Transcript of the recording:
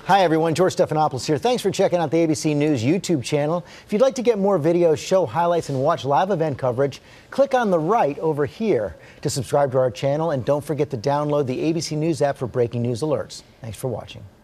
Hi everyone, George Stephanopoulos here. Thanks for checking out the ABC News YouTube channel. If you'd like to get more videos, show highlights, and watch live event coverage, click on the right over here to subscribe to our channel, and don't forget to download the ABC News app for breaking news alerts. Thanks for watching.